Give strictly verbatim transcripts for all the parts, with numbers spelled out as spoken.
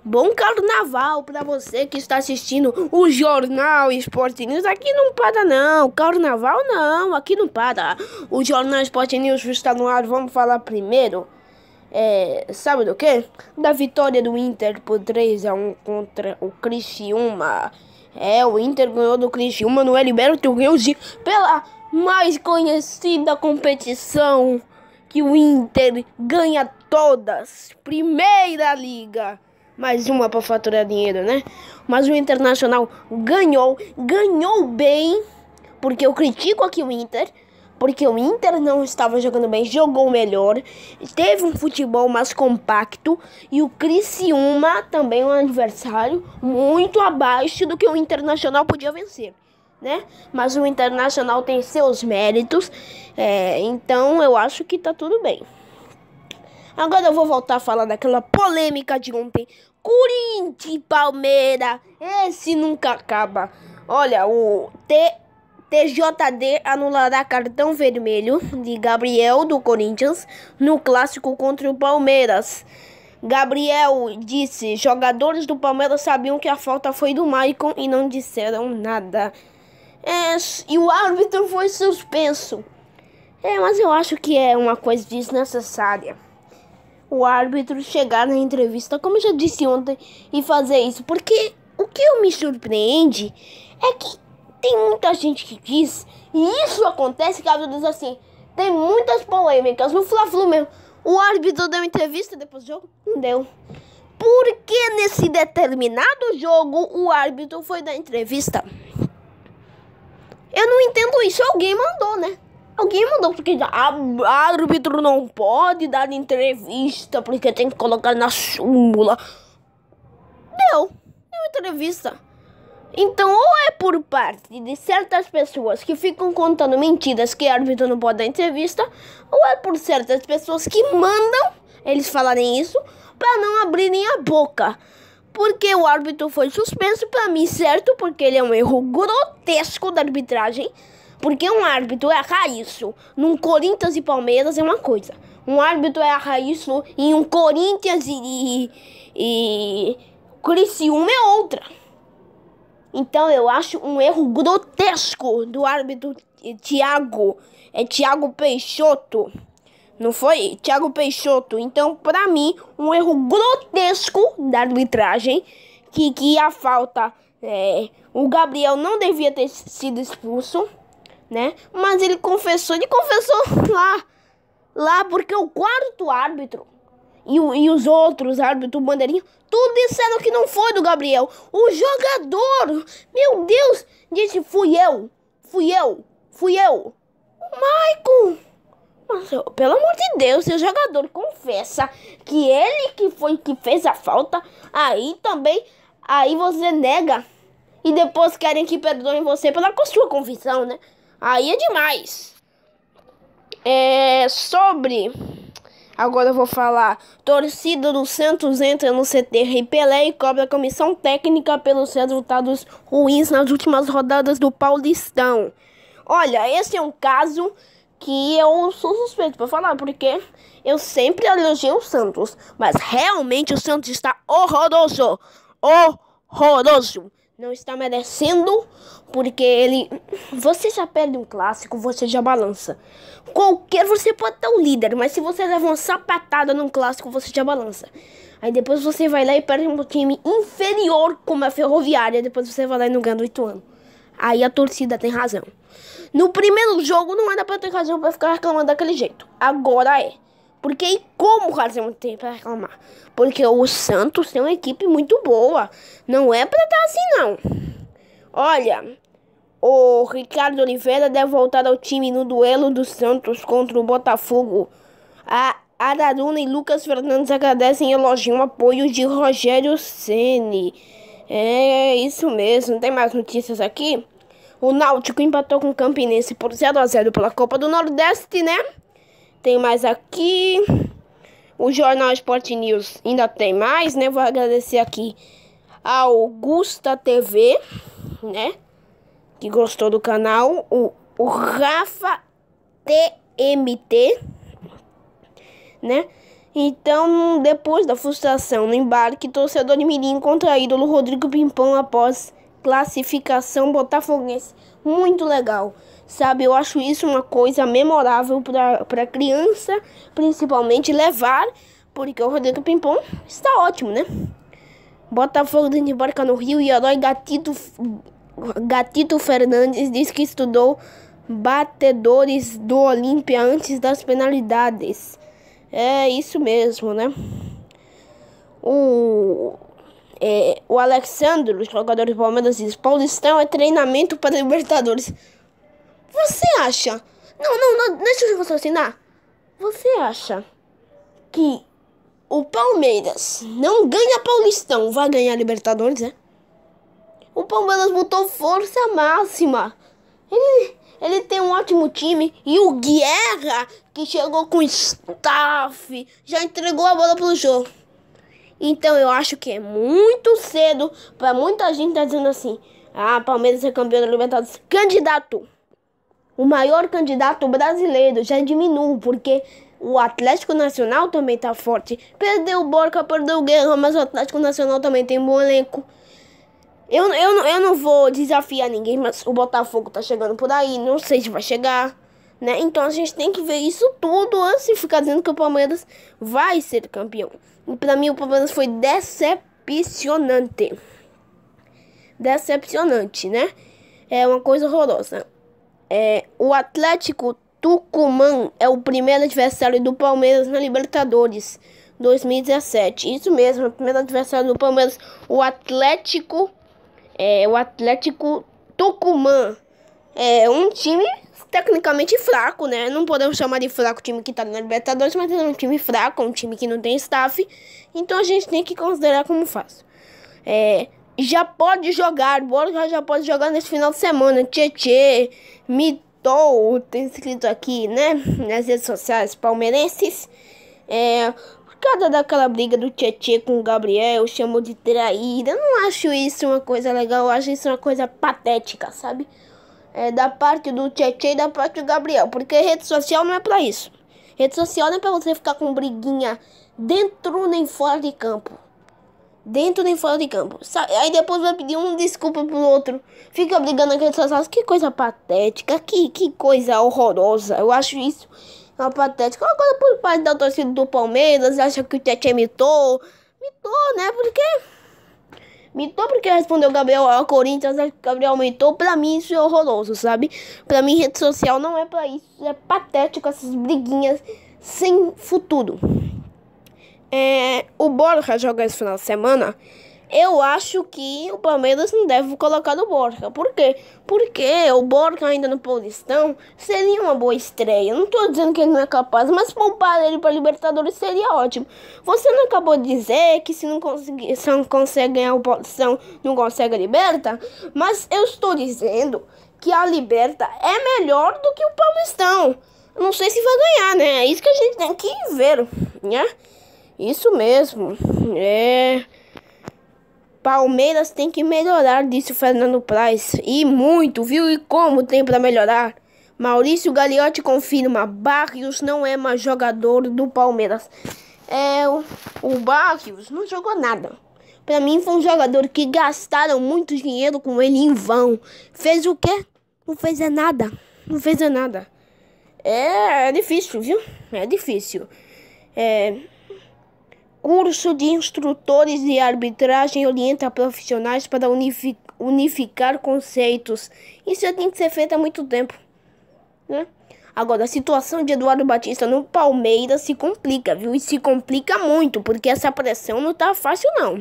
Bom carnaval pra você que está assistindo o Jornal Sport News. Aqui não para não, carnaval não, aqui não para. O Jornal Sport News está no ar. Vamos falar primeiro, é, sabe do que? Da vitória do Inter por três a um contra o Criciúma. É, o Inter ganhou do Criciúma no Heriberto Rios pela mais conhecida competição que o Inter ganha todas. Primeira Liga. Mais uma para faturar dinheiro, né? Mas o Internacional ganhou, ganhou bem, porque eu critico aqui o Inter, porque o Inter não estava jogando bem, jogou melhor, teve um futebol mais compacto, e o Criciúma, também um adversário, muito abaixo do que o Internacional podia vencer, né? Mas o Internacional tem seus méritos, é, então eu acho que tá tudo bem. Agora eu vou voltar a falar daquela polêmica de ontem. Corinthians e Palmeiras. Esse nunca acaba. Olha, o T, T J D anulará cartão vermelho de Gabriel do Corinthians no clássico contra o Palmeiras. Gabriel disse: jogadores do Palmeiras sabiam que a falta foi do Maicon e não disseram nada. É, e o árbitro foi suspenso. É, mas eu acho que é uma coisa desnecessária o árbitro chegar na entrevista, como eu já disse ontem, e fazer isso. Porque o que me surpreende é que tem muita gente que diz, e isso acontece, que a vida diz assim, tem muitas polêmicas. No Fla-Flu mesmo, o árbitro deu entrevista depois do jogo? Não deu. Por que nesse determinado jogo o árbitro foi dar entrevista? Eu não entendo isso. Alguém mandou, né? Alguém mandou, porque o árbitro não pode dar entrevista, porque tem que colocar na súmula. Deu, deu entrevista. Então, ou é por parte de certas pessoas que ficam contando mentiras que o árbitro não pode dar entrevista, ou é por certas pessoas que mandam eles falarem isso para não abrirem a boca. Porque o árbitro foi suspenso, para mim, certo, porque ele é um erro grotesco da arbitragem. Porque um árbitro errar isso num Corinthians e Palmeiras é uma coisa. Um árbitro errar isso em um Corinthians e, e, e Criciúma é outra. Então eu acho um erro grotesco do árbitro Thiago. É Thiago Peixoto. Não foi? Thiago Peixoto. Então, pra mim, um erro grotesco da arbitragem. Que, que a falta... É, o Gabriel não devia ter sido expulso, né? Mas ele confessou, ele confessou lá, lá porque o quarto árbitro e, o, e os outros árbitros, bandeirinha, tudo disseram que não foi do Gabriel. O jogador, meu Deus, disse: fui eu, fui eu, fui eu. O Maicon, mas, pelo amor de Deus, se o jogador confessa que ele que foi que fez a falta, aí também, aí você nega e depois querem que perdoem você pela sua confissão, né? Aí é demais. É sobre... Agora eu vou falar. Torcida do Santos entra no C T Rei Pelé e cobra comissão técnica pelos resultados ruins nas últimas rodadas do Paulistão. Olha, esse é um caso que eu sou suspeito para falar, porque eu sempre elogiei o Santos. Mas realmente o Santos está horroroso. Horroroso. Não está merecendo, porque ele... Você já perde um clássico, você já balança. Qualquer... Você pode ter um líder, mas se você leva uma sapatada num clássico, você já balança. Aí depois você vai lá e perde um time inferior, como a Ferroviária. Depois você vai lá e não ganha do Ituano. Aí a torcida tem razão. No primeiro jogo não era pra ter razão pra ficar reclamando daquele jeito. Agora é. Porque e como razão tem para reclamar? Porque o Santos tem uma equipe muito boa. Não é para estar assim, não. Olha, o Ricardo Oliveira deve voltar ao time no duelo do Santos contra o Botafogo. A Araruna e Lucas Fernandes agradecem e elogiam o apoio de Rogério Ceni. É isso mesmo. Tem mais notícias aqui? O Náutico empatou com o Campinense por zero a zero pela Copa do Nordeste, né? Tem mais aqui. O Jornal Sport News ainda tem mais, né? Vou agradecer aqui a Augusta T V, né? Que gostou do canal. O, o Rafa T M T, né? Então, depois da frustração no embarque, torcedor de Mirim contra ídolo Rodrigo Pimpão após classificação botafoguense. Muito legal, sabe? Eu acho isso uma coisa memorável para para criança, principalmente levar, porque o Rodrigo Pimpão está ótimo, né? Botafogo de embarca no Rio e o herói Gatito, Gatito Fernandes diz que estudou batedores do Olímpia antes das penalidades. É isso mesmo, né? O, é, o Alexandre, jogador do Palmeiras, diz: Paulistão é treinamento para Libertadores. Você acha? Não, não, não, deixa eu raciocinar. Você acha que o Palmeiras não ganha Paulistão, vai ganhar Libertadores, né? O Palmeiras botou força máxima. Ele, ele tem um ótimo time. E o Guerra, que chegou com staff, já entregou a bola pro jogo. Então eu acho que é muito cedo para muita gente tá dizendo assim: ah, Palmeiras é campeão da Libertadores. Candidato. O maior candidato brasileiro já diminui, porque o Atlético Nacional também tá forte. Perdeu o Borja, perdeu o Guerra, mas o Atlético Nacional também tem um bom elenco. Eu, eu, eu não vou desafiar ninguém, mas o Botafogo tá chegando por aí. Não sei se vai chegar, né? Então a gente tem que ver isso tudo antes de ficar dizendo que o Palmeiras vai ser campeão. E pra mim o Palmeiras foi decepcionante. Decepcionante, né? É uma coisa horrorosa. É, o Atlético Tucumã é o primeiro adversário do Palmeiras na Libertadores dois mil e dezessete. Isso mesmo, o primeiro adversário do Palmeiras, o Atlético, é, o Atlético Tucumã. É um time tecnicamente fraco, né? Não podemos chamar de fraco o time que tá na Libertadores, mas é um time fraco, um time que não tem staff. Então a gente tem que considerar como fácil. É... Já pode jogar, Borja já pode jogar nesse final de semana. Tietê, Mitou, tem escrito aqui, né? Nas redes sociais palmeirenses. É, por causa daquela briga do Tietê com o Gabriel, chamou de traíra. Eu não acho isso uma coisa legal, eu acho isso uma coisa patética, sabe? É, da parte do Tietê e da parte do Gabriel. Porque rede social não é pra isso. Rede social não é pra você ficar com briguinha dentro nem fora de campo. Dentro nem fora de campo. Aí depois vai pedir um desculpa pro outro. Fica brigando naqueles sociais. Que coisa patética. Que, que coisa horrorosa. Eu acho isso uma patética. Agora por parte da torcida do Palmeiras, acha que o Tietê mitou. Mitou, né? Porque... Mitou porque respondeu o Gabriel ao Corinthians. Acha que o Gabriel mitou. Pra mim isso é horroroso, sabe? Pra mim rede social não é pra isso. É patético essas briguinhas sem futuro. É, o Borja joga esse final de semana. Eu acho que o Palmeiras não deve colocar no Borja. Por quê? Porque o Borja ainda no Paulistão seria uma boa estreia. Não tô dizendo que ele não é capaz, mas poupar ele para Libertadores seria ótimo. Você não acabou de dizer que se não conseguir, se não consegue ganhar o Paulistão, não consegue a Liberta? Mas eu estou dizendo que a Liberta é melhor do que o Paulistão. Não sei se vai ganhar, né? É isso que a gente tem que ver, né? Isso mesmo, é... Palmeiras tem que melhorar, disse o Fernando Praz. E muito, viu? E como tem para melhorar? Maurício Gagliotti confirma: Barrios não é mais jogador do Palmeiras. É, o, o Barrios não jogou nada. Para mim foi um jogador que gastaram muito dinheiro com ele em vão. Fez o quê? Não fez é nada. Não fez é nada. É, é difícil, viu? É difícil. É... Curso de instrutores de arbitragem orienta profissionais para unificar conceitos. Isso já tem que ser feito há muito tempo, né? Agora, a situação de Eduardo Batista no Palmeiras se complica, viu? E se complica muito, porque essa pressão não tá fácil, não.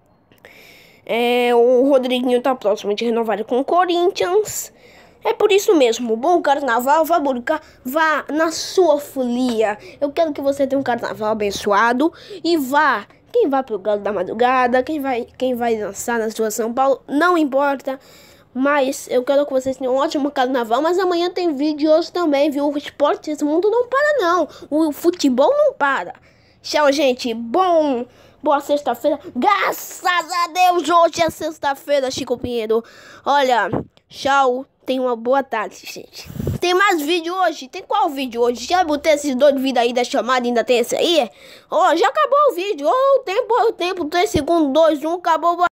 É, o Rodriguinho tá próximo de renovar com o Corinthians. É por isso mesmo, bom carnaval, vá buscar, vá na sua folia. Eu quero que você tenha um carnaval abençoado e vá. Quem vai pro Galo da Madrugada, quem vai, quem vai dançar na sua São Paulo, não importa. Mas eu quero que vocês tenham um ótimo carnaval, mas amanhã tem vídeo hoje também, viu? O esporte, esse mundo não para não, o futebol não para. Tchau, gente, bom, boa sexta-feira, graças a Deus, hoje é sexta-feira, Chico Pinheiro. Olha, tchau. Tenha uma boa tarde, gente. Tem mais vídeo hoje? Tem qual vídeo hoje? Já botei esses dois vídeos aí da chamada, ainda tem esse aí? Ó, já acabou o vídeo. Ó, o tempo, o tempo, três segundos, dois, um, acabou.